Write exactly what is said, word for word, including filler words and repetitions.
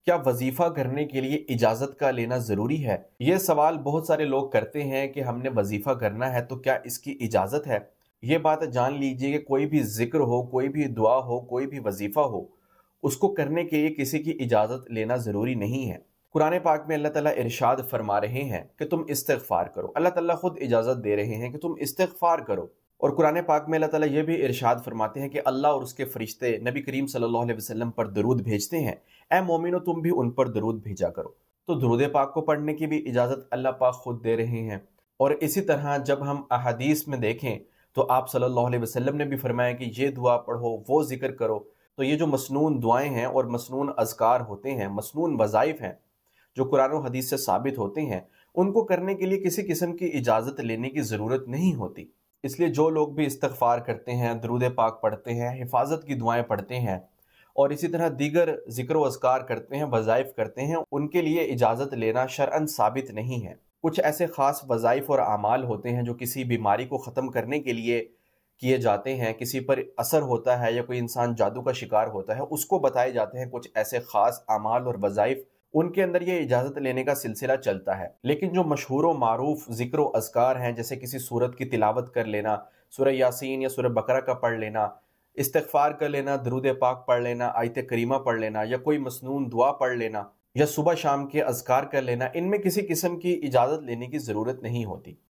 کیا وظیفہ کرنے کے لیے اجازت کا لینا ضروری ہے؟ یہ سوال بہت سارے لوگ کرتے ہیں کہ ہم نے وظیفہ کرنا ہے تو کیا اس کی اجازت ہے؟ یہ بات جان لیجئے کہ کوئی بھی ذکر ہو، کوئی بھی دعا ہو، کوئی بھی وظیفہ ہو، اس کو کرنے کے لیے کسی کی اجازت لینا ضروری نہیں ہے۔ قرآن پاک میں اللہ تعالیٰ ارشاد فرما رہے ہیں کہ تم استغفار کرو۔ اللہ تعالیٰ خود اجازت دے رہے ہیں کہ تم استغفار کرو۔ اور قرآن پاک میں اللہ تعالیٰ یہ بھی ارشاد فرماتے ہیں کہ اللہ اور اس کے فرشتے نبی کریم صلی اللہ علیہ وسلم پر درود بھیجتے ہیں، اے مومنو تم بھی ان پر درود بھیجا کرو۔ تو درود پاک کو پڑھنے کی بھی اجازت اللہ پاک خود دے رہے ہیں۔ اور اسی طرح جب ہم احادیث میں دیکھیں تو آپ صلی اللہ علیہ وسلم نے بھی فرمایا کہ یہ دعا پڑھو، وہ ذکر کرو۔ تو یہ جو مسنون دعائیں ہیں اور مسنون اذکار ہوتے ہیں، مسنون وظائف ہیں جو قرآن و حدیث سے ثابت ہوتے ہیں، ان کو کرنے کے لیے کسی قسم کی اجازت لینے کی ضرورت نہیں ہوتی۔ اس لیے جو لوگ بھی استغفار کرتے ہیں، درود پاک پڑھتے ہیں، حفاظت کی دعائیں پڑھتے ہیں اور اسی طرح دیگر ذکر و اذکار کرتے ہیں، وظائف کرتے ہیں، ان کے لیے اجازت لینا شرعاً ثابت نہیں ہے۔ کچھ ایسے خاص وظائف اور اعمال ہوتے ہیں جو کسی بیماری کو ختم کرنے کے لیے کیے جاتے ہیں، کسی پر اثر ہوتا ہے یا کوئی انسان جادو کا شکار ہوتا ہے، اس کو بتائے جاتے ہیں کچھ ایسے خاص اعمال اور وظائف، ان کے اندر یہ اجازت لینے کا سلسلہ چلتا ہے۔ لیکن جو مشہور و معروف ذکر و اذکار ہیں، جیسے کسی سورت کی تلاوت کر لینا، سورہ یاسین یا سورہ بقرہ کا پڑھ لینا، استغفار کر لینا، درود پاک پڑھ لینا، آیت کریمہ پڑھ لینا، یا کوئی مسنون دعا پڑھ لینا، یا صبح شام کے اذکار کر لینا، ان میں کسی قسم کی اجازت لینے کی ضرورت نہیں ہوتی۔